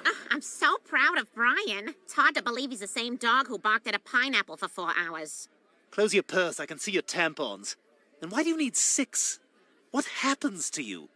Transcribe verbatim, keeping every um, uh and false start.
Uh, I'm so proud of Brian. It's hard to believe he's the same dog who barked at a pineapple for four hours. Close your purse, I can see your tampons. And why do you need six? What happens to you?